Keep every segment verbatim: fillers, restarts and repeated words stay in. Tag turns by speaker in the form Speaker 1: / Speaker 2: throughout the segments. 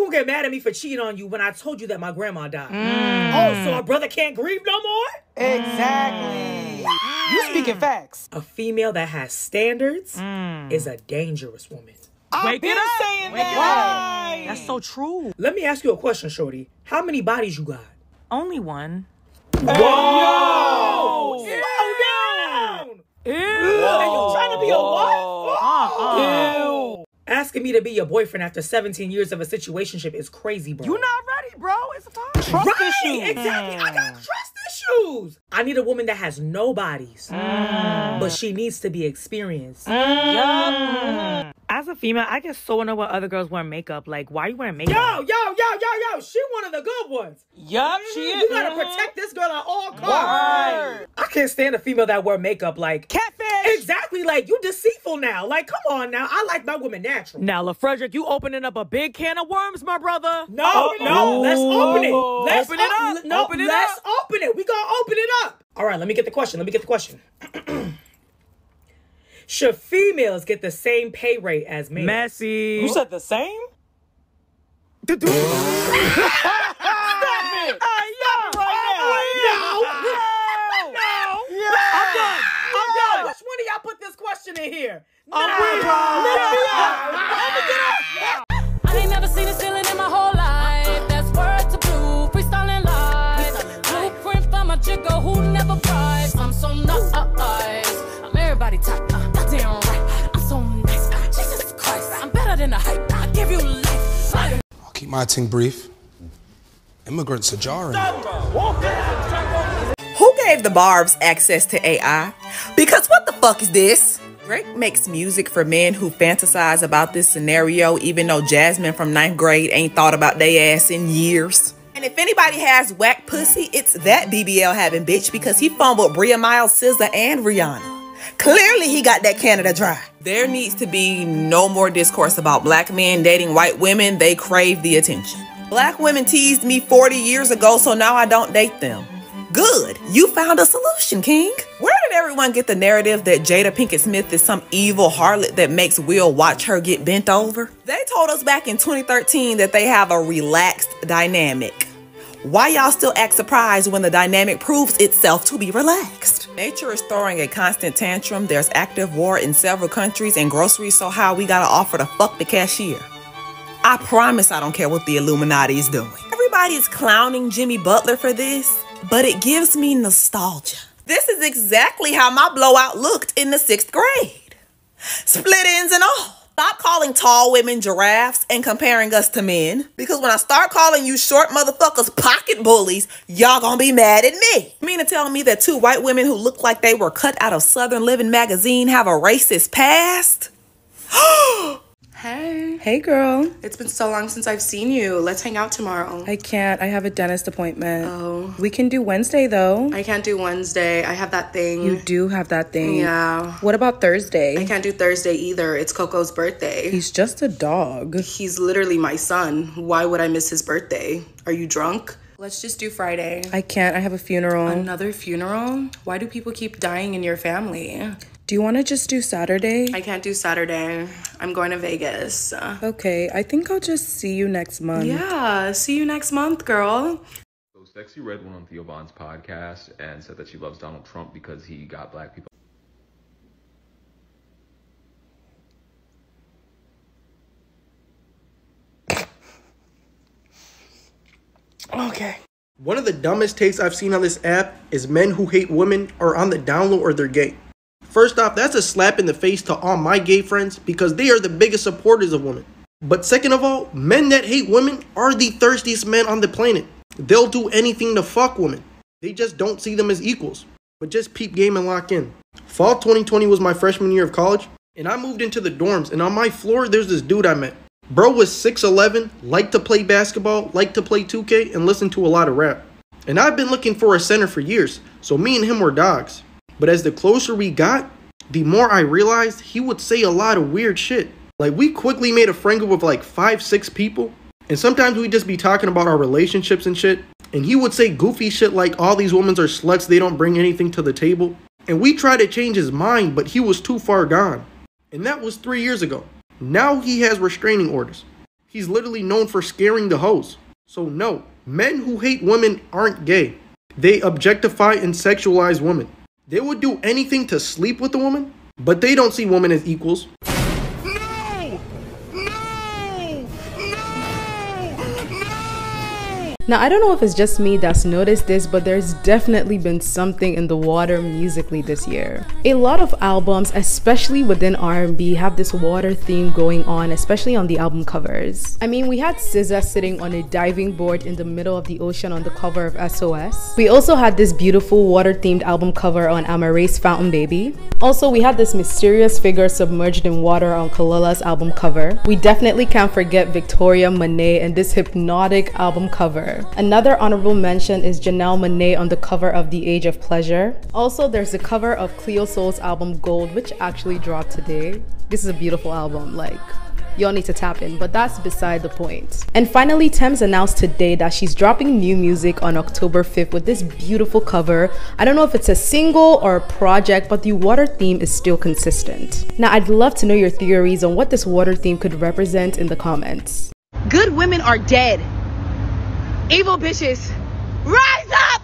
Speaker 1: gonna get mad at me for cheating on you when I told you that my grandma died? Mm. Oh, so a brother can't grieve no more?
Speaker 2: Exactly. Mm. You speaking facts.
Speaker 1: A female that has standards mm. is a dangerous woman.
Speaker 2: I've been saying Wake that.
Speaker 3: Right. That's so true.
Speaker 1: Let me ask you a question, shorty. How many bodies you got?
Speaker 3: Only one.
Speaker 1: Whoa! Slow down! Ew. And you trying to be a wife?
Speaker 3: Uh-uh.
Speaker 1: Ew. Asking me to be your boyfriend after seventeen years of a situationship is crazy, bro.
Speaker 3: You not ready, bro. It's a time.
Speaker 1: Trust right, issues. Exactly. Mm. I got trust issues. I need a woman that has no bodies, mm. but she needs to be experienced.
Speaker 3: Mm. Yup. As a female, I get so annoyed when other girls wear makeup. Like, why are you wearing makeup?
Speaker 1: Yo, yo, yo, yo, yo. She one of the good ones.
Speaker 2: Yup, she is.
Speaker 1: You gotta protect this girl at all costs. Right. I can't stand a female that wear makeup like...
Speaker 2: Catfish.
Speaker 1: Exactly. Like, you deceitful now. Like, come on now. I like my women natural.
Speaker 3: Now, LaFrederick, you opening up a big can of worms, my brother.
Speaker 1: No, oh, no. Let's open it. Let's
Speaker 3: open it up.
Speaker 1: No,
Speaker 3: open it
Speaker 1: let's
Speaker 3: up.
Speaker 1: open it. We gonna open it up. All right, let me get the question. Let me get the question. Should females get the same pay rate as males?
Speaker 3: Messy.
Speaker 2: You said the same?
Speaker 3: Stop it!
Speaker 2: Hey, yo, right
Speaker 1: now.
Speaker 2: No!
Speaker 1: No!
Speaker 2: No!
Speaker 1: I'm done. I'm done. Which one of y'all put this question in here?
Speaker 2: I'm
Speaker 1: no.
Speaker 2: with
Speaker 4: I ain't never seen a ceiling in my whole life. That's word to blue, freestyling live. Blueprint for my jigger who never cries. I'm so nice. I'm everybody type. Uh, goddamn right. I'm so nice. Uh, Jesus Christ. I'm better than the hype. I give you life. I'll
Speaker 5: keep my thing brief. Immigrants are jarring.
Speaker 6: Who gave the Barbs access to A I? Because what the fuck is this? Drake makes music for men who fantasize about this scenario, even though Jasmine from ninth grade ain't thought about they ass in years. And if anybody has whack pussy, it's that B B L having bitch, because he fumbled Bria Miles, S Z A, and Rihanna. Clearly he got that Canada dry. There needs to be no more discourse about black men dating white women. They crave the attention. Black women teased me forty years ago, so now I don't date them. Good. You found a solution, King. Where did everyone get the narrative that Jada Pinkett Smith is some evil harlot that makes Will watch her get bent over? They told us back in twenty thirteen that they have a relaxed dynamic. Why y'all still act surprised when the dynamic proves itself to be relaxed? Nature is throwing a constant tantrum. There's active war in several countries and groceries so high we gotta offer to fuck the cashier. I promise I don't care what the Illuminati is doing. Everybody is clowning Jimmy Butler for this, but it gives me nostalgia. This is exactly how my blowout looked in the sixth grade. Split ends and all. Stop calling tall women giraffes and comparing us to men, because when I start calling you short motherfuckers pocket bullies, y'all gonna be mad at me. You mean to tell me that two white women who look like they were cut out of Southern Living magazine have a racist past?
Speaker 7: Hey.
Speaker 6: Hey, girl.
Speaker 7: It's been so long since I've seen you. Let's hang out tomorrow.
Speaker 6: I can't. I have a dentist appointment.
Speaker 7: Oh.
Speaker 6: We can do Wednesday, though.
Speaker 7: I can't do Wednesday. I have that thing.
Speaker 6: You do have that thing.
Speaker 7: Yeah.
Speaker 6: What about Thursday?
Speaker 7: I can't do Thursday either. It's Coco's birthday.
Speaker 6: He's just a dog.
Speaker 7: He's literally my son. Why would I miss his birthday? Are you drunk? Let's just do Friday.
Speaker 6: I can't. I have a funeral.
Speaker 7: Another funeral? Why do people keep dying in your family?
Speaker 6: Do you want to just do Saturday?
Speaker 7: I can't do Saturday. I'm going to Vegas.
Speaker 6: Okay, I think I'll just see you next month.
Speaker 7: Yeah, see you next month, girl.
Speaker 8: So Sexy Red went on Theo Von's podcast and said that she loves Donald Trump because he got black people.
Speaker 2: Okay.
Speaker 9: One of the dumbest takes I've seen on this app is men who hate women are on the down low or they're gay. First off, that's a slap in the face to all my gay friends because they are the biggest supporters of women. But second of all, men that hate women are the thirstiest men on the planet. They'll do anything to fuck women. They just don't see them as equals. But just peep game and lock in. Fall twenty twenty was my freshman year of college, and I moved into the dorms, and on my floor, there's this dude I met. Bro was six eleven, liked to play basketball, liked to play two K, and listened to a lot of rap. And I've been looking for a center for years, so me and him were dogs. But as the closer we got, the more I realized he would say a lot of weird shit. Like, we quickly made a friend group of like five, six people. And sometimes we'd just be talking about our relationships and shit. And he would say goofy shit like all these women are sluts, they don't bring anything to the table. And we tried to change his mind, but he was too far gone. And that was three years ago. Now he has restraining orders. He's literally known for scaring the hoes. So no, men who hate women aren't gay. They objectify and sexualize women. They would do anything to sleep with a woman, but they don't see women as equals.
Speaker 7: Now, I don't know if it's just me that's noticed this, but there's definitely been something in the water musically this year. A lot of albums, especially within R and B, have this water theme going on, especially on the album covers. I mean, we had S Z A sitting on a diving board in the middle of the ocean on the cover of S O S. We also had this beautiful water-themed album cover on Amaray's Fountain Baby. Also, we had this mysterious figure submerged in water on Kalala's album cover. We definitely can't forget Victoria Monet and this hypnotic album cover. Another honorable mention is Janelle Monáe on the cover of The Age of Pleasure. Also, there's the cover of Cleo Sol's album Gold, which actually dropped today. This is a beautiful album, like, y'all need to tap in, but that's beside the point. And finally, Tems announced today that she's dropping new music on October fifth with this beautiful cover. I don't know if it's a single or a project, but the water theme is still consistent. Now, I'd love to know your theories on what this water theme could represent in the comments.
Speaker 2: Good women are dead. Evil bitches, rise up!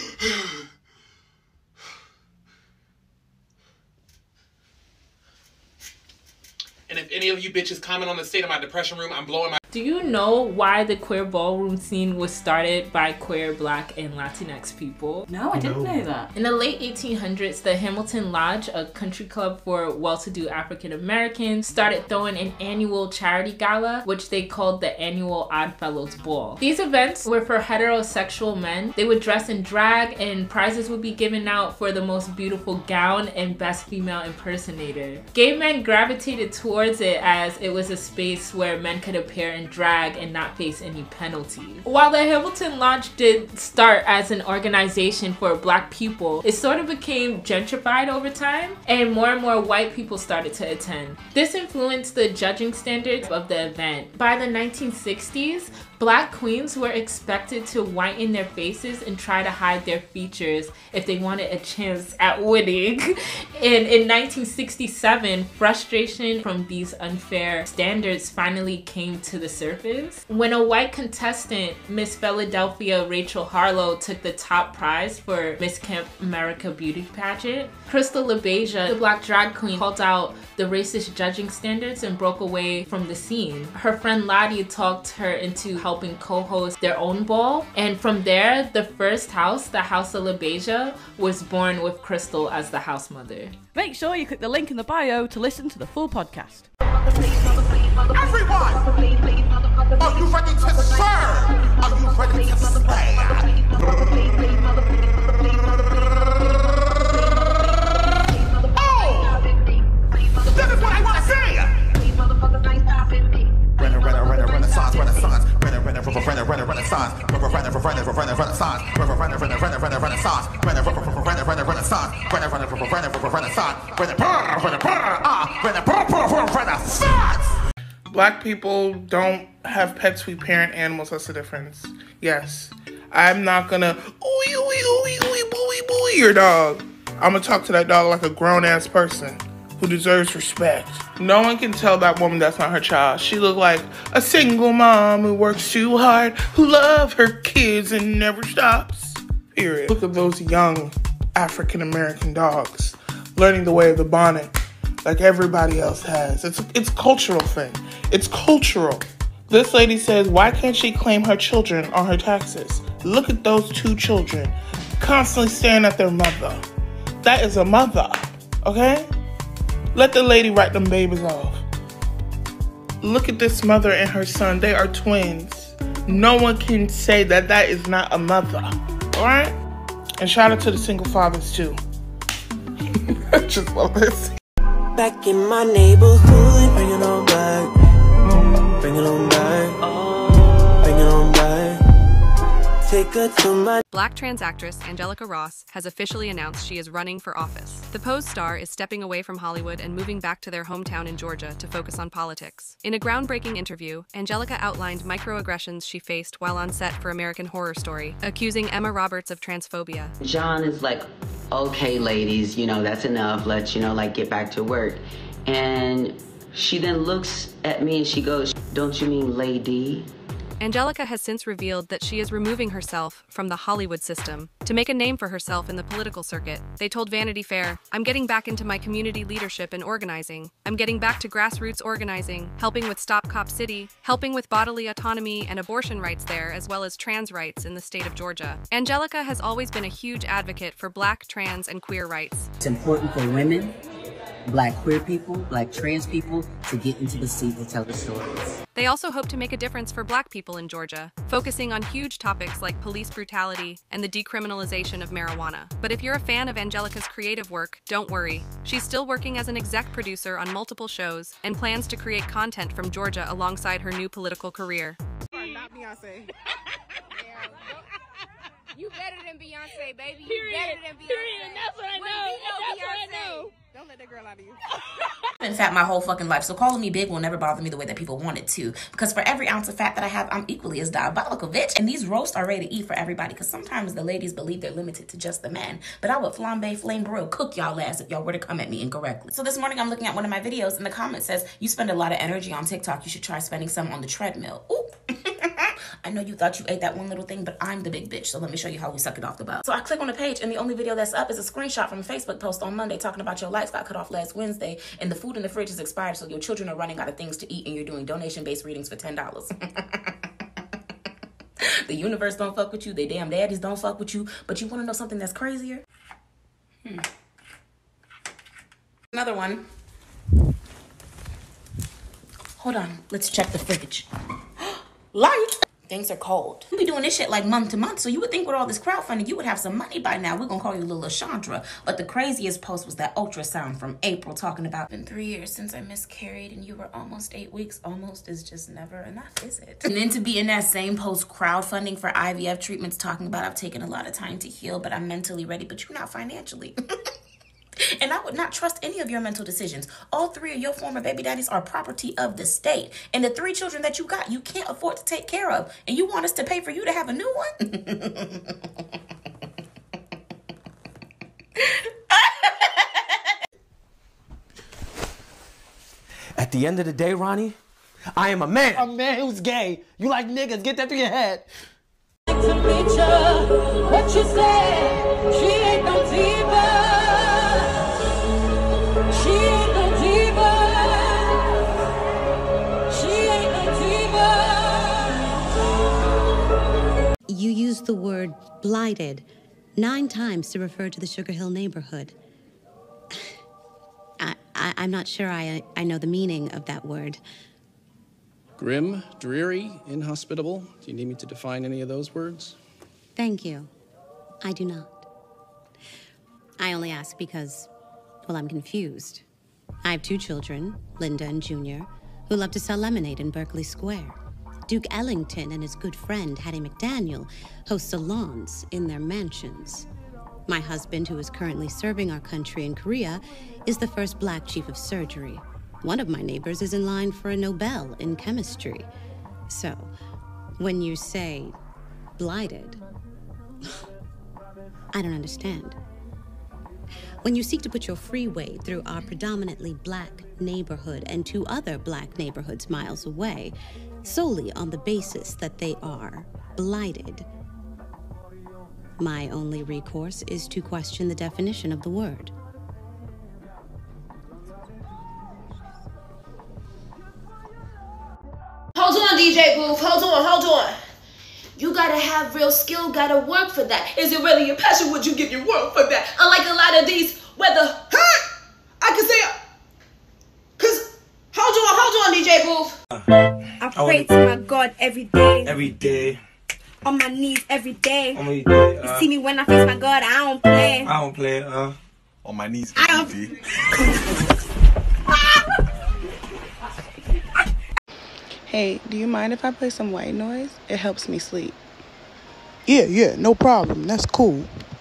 Speaker 10: And if any of you bitches comment on the state of my depression room, I'm blowing my...
Speaker 11: Do you know why the queer ballroom scene was started by queer, black, and Latinx people?
Speaker 12: No, I didn't know that.
Speaker 11: In the late eighteen hundreds, the Hamilton Lodge, a country club for well-to-do African Americans, started throwing an annual charity gala, which they called the annual Oddfellows Ball. These events were for heterosexual men. They would dress in drag, and prizes would be given out for the most beautiful gown and best female impersonator. Gay men gravitated towards it as it was a space where men could appear in drag and not face any penalty. While the Hamilton Lodge did start as an organization for black people, it sort of became gentrified over time, and more and more white people started to attend. This influenced the judging standards of the event. By the nineteen sixties, black queens were expected to whiten their faces and try to hide their features if they wanted a chance at winning. And in nineteen sixty-seven, frustration from these unfair standards finally came to the surface when a white contestant, Miss Philadelphia Rachel Harlow, took the top prize for Miss Camp America beauty pageant. Crystal LaBeija, the black drag queen, called out the racist judging standards and broke away from the scene. Her friend Lottie talked her into helping co-host their own ball, and from there, the first house, the House of LaBeija, was born with Crystal as the house mother.
Speaker 12: Make sure you click the link in the bio to listen to the full podcast.
Speaker 13: Everyone! Are you ready to serve? Are you ready to slay? Oh! This is what I want to see! Renner, renner, renner, renaissance, renaissance. Renner, renner, renner, renner, renaissance. Renner, renner, renner, renner, renaissance. Renner, renner, renner, renner, renner, renaissance. Renner, renner, renner, renner, renaissance. Renner, renner, renner, renner, renaissance. Renner, renner, renner, ah, renner, renner, renaissance.
Speaker 10: Black people don't have pets, we parent animals, that's the difference. Yes. I'm not gonna ooey, ooey, ooey, ooey, booey, booey your dog. I'm gonna talk to that dog like a grown-ass person who deserves respect. No one can tell that woman that's not her child. She look like a single mom who works too hard, who loves her kids and never stops. Period. Look at those young African-American dogs learning the way of the bonnet like everybody else has. It's it's a cultural thing. It's cultural. This lady says, why can't she claim her children on her taxes? Look at those two children constantly staring at their mother. That is a mother, okay? Let the lady write them babies off. Look at this mother and her son. They are twins. No one can say that that is not a mother, all right? And shout out to the single fathers, too. I just love this.
Speaker 14: Back in my neighborhood, bring it on back. Bring it on back. Bring it on back. Take her to my...
Speaker 15: Black trans actress Angelica Ross has officially announced she is running for office. The Pose star is stepping away from Hollywood and moving back to their hometown in Georgia to focus on politics. In a groundbreaking interview, Angelica outlined microaggressions she faced while on set for American Horror Story, accusing Emma Roberts of transphobia.
Speaker 16: John is like, okay, ladies, you know, that's enough. Let's, you know, like, get back to work. And She then looks at me and she goes, "Don't you mean lady?"
Speaker 15: Angelica has since revealed that she is removing herself from the Hollywood system to make a name for herself in the political circuit. They told Vanity Fair, "I'm getting back into my community leadership and organizing. I'm getting back to grassroots organizing, helping with Stop Cop City, helping with bodily autonomy and abortion rights there, as well as trans rights in the state of Georgia." Angelica has always been a huge advocate for Black, trans, and queer rights.
Speaker 17: It's important for women, Black queer people, Black trans people to get into the seat to tell the stories.
Speaker 15: They also hope to make a difference for Black people in Georgia, focusing on huge topics like police brutality and the decriminalization of marijuana. But if you're a fan of Angelica's creative work, don't worry. She's still working as an exec producer on multiple shows and plans to create content from Georgia alongside her new political career.
Speaker 18: Not Beyonce. You better than Beyonce, baby. You
Speaker 19: Period.
Speaker 18: better than Beyonce.
Speaker 19: Period. That's what I know. That's what I know.
Speaker 18: Don't let that girl out of you.
Speaker 20: I've been fat my whole fucking life, so calling me big will never bother me the way that people want it to. Because for every ounce of fat that I have, I'm equally as diabolical, bitch. And these roasts are ready to eat for everybody, because sometimes the ladies believe they're limited to just the men. But I would flambe, flame broil, cook y'all ass if y'all were to come at me incorrectly. So this morning I'm looking at one of my videos, and the comment says, "You spend a lot of energy on TikTok. You should try spending some on the treadmill." Ooh. I know you thought you ate that one little thing, but I'm the big bitch, so let me show you how we suck it off the bow. So I click on the page, and the only video that's up is a screenshot from a Facebook post on Monday talking about your lights got cut off last Wednesday, and the food in the fridge is expired, so your children are running out of things to eat, and you're doing donation-based readings for ten dollars. The universe don't fuck with you, they damn daddies don't fuck with you, but you want to know something that's crazier? Hmm. Another one. Hold on, let's check the fridge. Light! Things are cold. We be doing this shit like month to month, so you would think with all this crowdfunding, you would have some money by now. We're gonna call you Little Chandra. But the craziest post was that ultrasound from April talking about, "Been three years since I miscarried and you were almost eight weeks. Almost is just never enough, is it?" And then to be in that same post crowdfunding for I V F treatments talking about, "I've taken a lot of time to heal, but I'm mentally ready," but you're not financially. And I would not trust any of your mental decisions. All three of your former baby daddies are property of the state. And the three children that you got, you can't afford to take care of. And you want us to pay for you to have a new one?
Speaker 21: At the end of the day, Ronnie, I am a man.
Speaker 22: A man who's gay. You like niggas. Get that through your head.
Speaker 19: What you say? She ain't no diva. She ain't no diva. She ain't no diva.
Speaker 23: You used the word blighted nine times to refer to the Sugar Hill neighborhood. I, I, I'm not sure I, I know the meaning of that word.
Speaker 24: Grim, dreary, inhospitable. Do you need me to define any of those words?
Speaker 23: Thank you. I do not. I only ask because, well, I'm confused. I have two children, Linda and Junior, who love to sell lemonade in Berkeley Square. Duke Ellington and his good friend, Hattie McDaniel, host salons in their mansions. My husband, who is currently serving our country in Korea, is the first Black chief of surgery. One of my neighbors is in line for a Nobel in chemistry. So, when you say blighted, I don't understand. When you seek to put your freeway through our predominantly Black neighborhood and two other Black neighborhoods miles away, solely on the basis that they are blighted, my only recourse is to question the definition of the word.
Speaker 25: Hold on, D J Booth. Hold on, hold on. You gotta have real skill, gotta work for that. Is it really your passion? Would you give your work for that? Unlike a lot of these, whether, huh? I can say, cause, hold on, hold on, D J Booth.
Speaker 26: I pray to my God every day.
Speaker 27: Every day.
Speaker 26: On my knees every day.
Speaker 27: On my day. Uh,
Speaker 26: you see me when I face my God, I don't play.
Speaker 27: I don't play, uh. On my knees
Speaker 26: I don't.
Speaker 27: every day.
Speaker 10: Hey, do you mind if I play some white noise? It helps me sleep.
Speaker 9: Yeah, yeah, no problem. That's cool.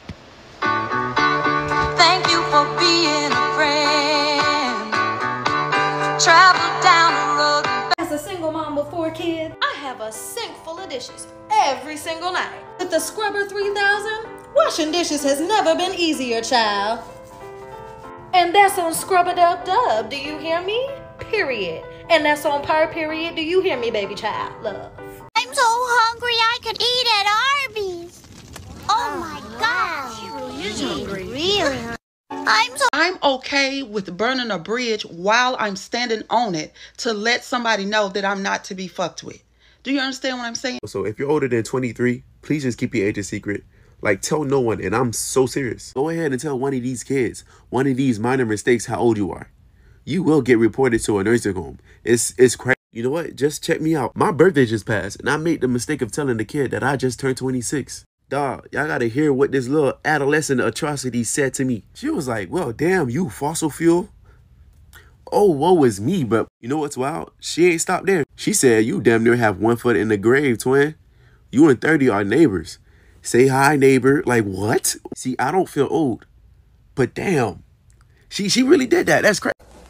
Speaker 19: Thank you for being a friend. Travel down the road.
Speaker 26: As a single mom with four kids, I have a sink full of dishes every single night. With the Scrubber three thousand, washing dishes has never been easier, child. And that's on Scrub-A-Dub-Dub, do you hear me? period. And that's on per period. Do you hear me, baby child? Love.
Speaker 1: I'm so hungry I could eat at Arby's. Oh my gosh. She really is hungry. Really hungry. I'm so
Speaker 3: I'm okay with burning a bridge while I'm standing on it to let somebody know that I'm not to be fucked with. Do you understand what I'm saying?
Speaker 4: So if you're older than twenty-three, please just keep your age a secret. Like, tell no one, and I'm so serious. Go ahead and tell one of these kids, one of these minor mistakes, how old you are. You will get reported to a nursing home. It's it's crazy. You know what? Just check me out. My birthday just passed, and I made the mistake of telling the kid that I just turned twenty-six. Dog, y'all gotta hear what this little adolescent atrocity said to me. She was like, well, damn, you fossil fuel? Oh, woe is me, but you know what's wild? She ain't stopped there. She said, you damn near have one foot in the grave, twin. You and thirty are neighbors. Say hi, neighbor. Like, what? See, I don't feel old, but damn, she, she really did that. That's crazy.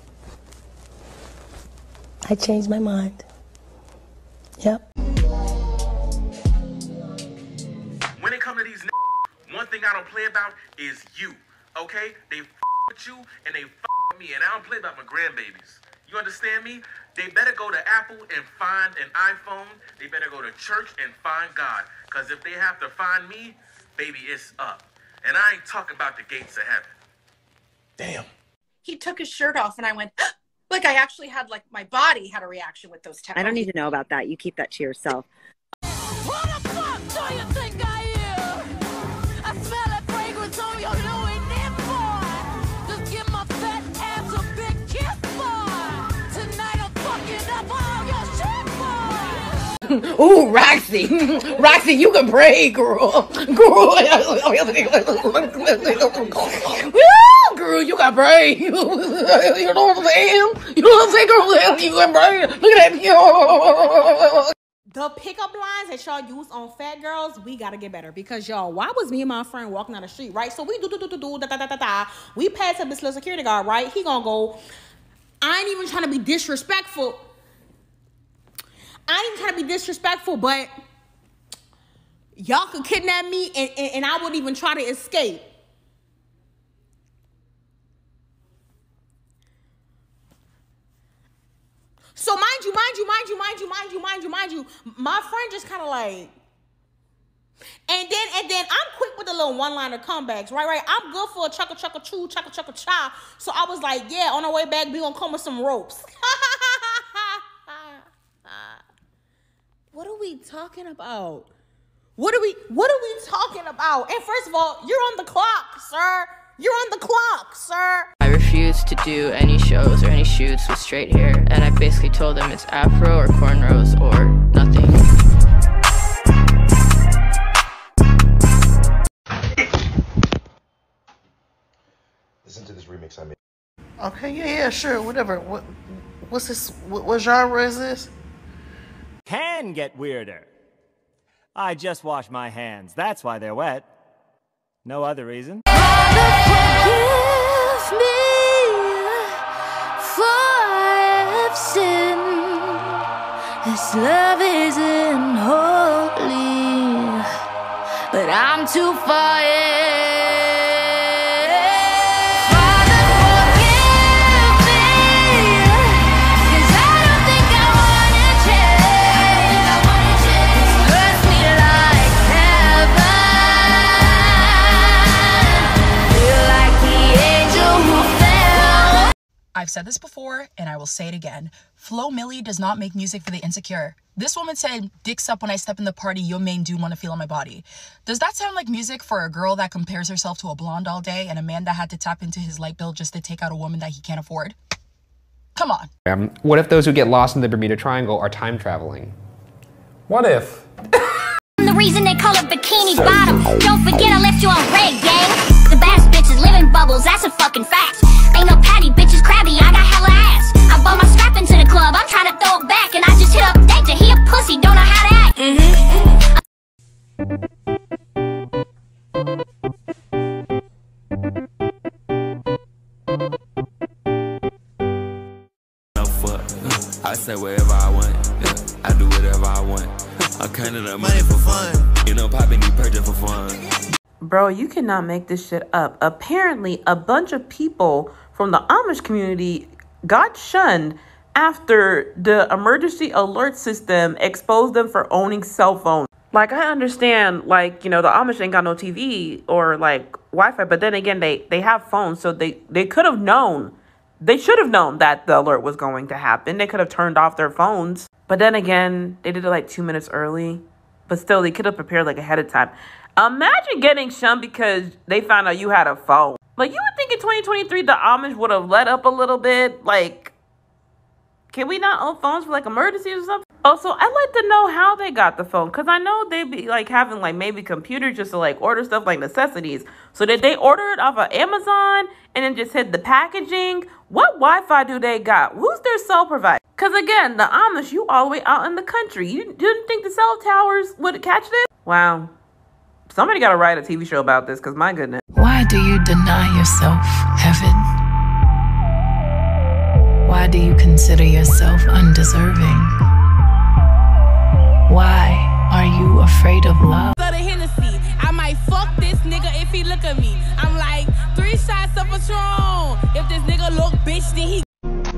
Speaker 5: I changed my mind. Yep.
Speaker 6: When it comes to these n one thing I don't play about is you, okay? They f with you and they f with me, and I don't play about my grandbabies. You understand me? They better go to Apple and find an iPhone. They better go to church and find God. Because if they have to find me, baby, it's up. And I ain't talking about the gates of heaven.
Speaker 7: Damn. He took his shirt off and I went, like I actually had, like my body had a reaction with those tattooes.
Speaker 8: I don't need to know about that. You keep that to yourself.
Speaker 1: What the fuck do you think I am? I smell that fragrance on your Louis Vuitton, boy. Just give my fat ass a big kiss, boy. Tonight I'm fucking up all your shit, boy.
Speaker 28: Ooh, Roxy. Roxy, you can pray, girl. Girl. Girl, you can pray. You know what I'm saying? You know what I'm saying, girl? You can pray. Look at that.
Speaker 26: The pickup lines that y'all use on fat girls, we gotta get better. Because y'all, why was me and my friend walking down the street, right? So we do do do do do da da da da da. We pass up this little security guard, right? He gonna go. I ain't even trying to be disrespectful. I ain't even trying to be disrespectful, but y'all could kidnap me and, and, and I wouldn't even try to escape. So mind you, mind you, mind you, mind you, mind you, mind you, mind you, my friend just kind of like, and then, and then I'm quick with the little one-liner comebacks, right, right? I'm good for a chuckle, chuckle, choo, chuckle, chuckle, cha. So I was like, yeah, on our way back, we gonna come with some ropes. What are we talking about? What are we, what are we talking about? And first of all, you're on the clock, sir. You're on the clock, sir.
Speaker 29: I refused to do any shows or any shoots with straight hair, and I basically told them it's afro or cornrows or nothing.
Speaker 4: Listen to this remix I made.
Speaker 10: Okay, yeah, yeah, sure, whatever. What, what's this? What, what genre is this?
Speaker 30: Can get weirder. I just washed my hands. That's why they're wet. No other reason.
Speaker 1: Forgive me for I have sinned. This love isn't holy, but I'm too far in.
Speaker 31: I've said this before, and I will say it again. Flo Milli does not make music for the insecure. This woman said, dicks up when I step in the party, your main dude want to feel on my body. Does that sound like music for a girl that compares herself to a blonde all day and a man that had to tap into his light bill just to take out a woman that he can't afford? Come on.
Speaker 32: Um, what if those who get lost in the Bermuda Triangle are time traveling? What if?
Speaker 1: The reason they call it Bikini Bottom. Don't forget I left you on red, gang. The best bitches live in bubbles, that's a fucking fact. Ain't no patty, bitches crabby, I got hella ass. I bought my strap into the club, I'm trying to throw it back, and I just hit up Danger, he a pussy, don't know how to act. Mm-hmm.
Speaker 33: No fuck, I say whatever I want, I do whatever I want. I'm counting up money for fun, you know, popping these purchase for fun.
Speaker 34: Bro, you cannot make this shit up. Apparently, a bunch of people from the Amish community got shunned after the emergency alert system exposed them for owning cell phones. Like, I understand, like, you know, the Amish ain't got no T V or, like, Wi-Fi, but then again, they, they have phones, so they, they could have known. They should have known that the alert was going to happen. They could have turned off their phones. But then again, they did it, like, two minutes early. But still, they could have prepared, like, ahead of time. Imagine getting shunned because they found out you had a phone. Like, you would think in twenty twenty-three, the Amish would have let up a little bit. Like, can we not own phones for, like, emergencies or something? Also, I'd like to know how they got the phone. Because I know they'd be, like, having, like, maybe computers just to, like, order stuff like necessities. So did they order it off of Amazon and then just hit the packaging? What Wi-Fi do they got? Who's their cell provider? Because, again, the Amish, you all the way out in the country. You didn't think the cell towers would catch this? Wow. Somebody got to write a T V show about this, because my goodness.
Speaker 31: Why do you deny yourself heaven? Why do you consider yourself undeserving? Why are you afraid of love?
Speaker 2: I might fuck this nigga if he look at me. I'm like, three shots of Patron. If this nigga look bitch, then he.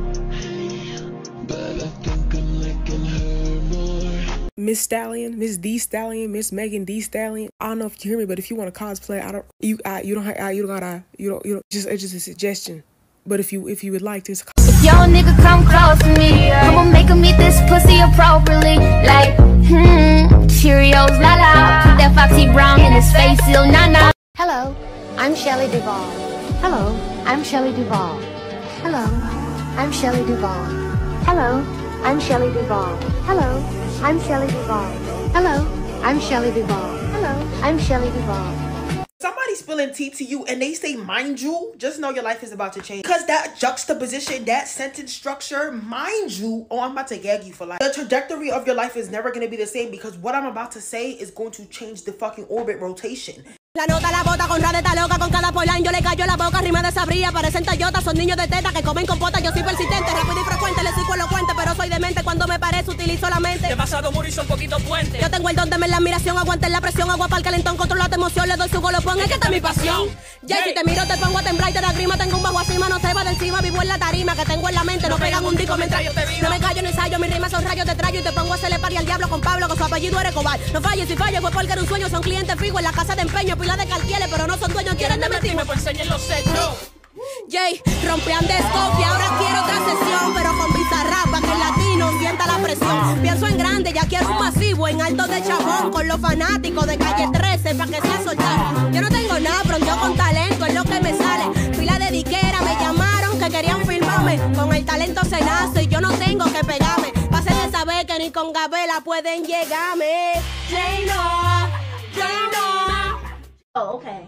Speaker 11: Miss Stallion, Miss D Stallion, Miss Megan D Stallion. I don't know if you hear me, but if you want to cosplay, I don't. You, I, you don't. I, you don't gotta. You don't. You don't. Just, it's just a suggestion. But if you, if you would like to,
Speaker 1: if your nigga come close to me, I'ma make him eat this pussy appropriately. Like, hmm, Cheerios, la la. Put that Foxy Brown in his face, ill na na.
Speaker 12: Hello, I'm Shelley Duvall. Hello, I'm Shelley Duvall. Hello, I'm Shelley Duvall. Hello, I'm Shelley Duvall. Hello, I'm Shelley Duvall. Hello, I'm Shelley Duvall. Hello, I'm Shelley Duvall.
Speaker 9: Somebody spilling tea to you and they say, mind you, just know your life is about to change. Because that juxtaposition, that sentence structure, mind you, oh, I'm about to gag you for life. The trajectory of your life is never going to be the same because what I'm about to say is going to change the fucking orbit rotation.
Speaker 2: La nota la bota con rata loca con cada polan yo le callo la boca rima desabría parecen Toyota son niños de teta que comen compota yo soy persistente rápido y frecuente le soy elocuente pero soy demente cuando me parece utilizo la mente demasiado muro y son poquito puente yo tengo el don de ver la admiración aguanten la presión agua para el calentón controla tu emoción le doy su golopón es que esta es mi pasión ya si te miro te pongo a temblar y te da grima tengo un bajo acima no se va de encima vivo en la tarima que tengo en la mente no pegan un disco mientras yo te vivo no me callo ni ensayo mis rimas son rayos te traigo y te pongo a hacerle pari al diablo con Pablo con su apellido eres cobar no falles si falles fue porque era un sueño son clientes fijos en la casa de empeño pila de cartieles pero no son dueños quieren de mentirme pues enseñen los hechos Jay, rompean de scope y ahora quiero otra sesión pero con Bizarrap para que el latino sienta la presión pienso en grande, ya quiero un masivo en alto de chabón con los fanáticos de calle trece para que sea soltar yo no tengo nada, pronto con talento es lo que me sale fila de diquera me llamaron que querían filmarme con el talento se nace y yo no tengo que pegarme pasen de saber que ni con Gabela pueden llegarme J-Lo, J-Lo Oh, okay.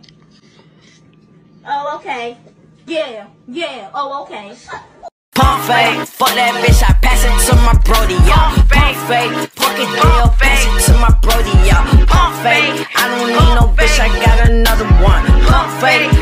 Speaker 2: Oh, okay. Yeah, yeah. Oh, okay.
Speaker 13: Pump fake, fuck that bitch, I pass it to my brody, y'all. Pump fake, pocket deal, pass it to my brody, y'all. Pump fake, I don't need no bitch, I got another one. Pump fake,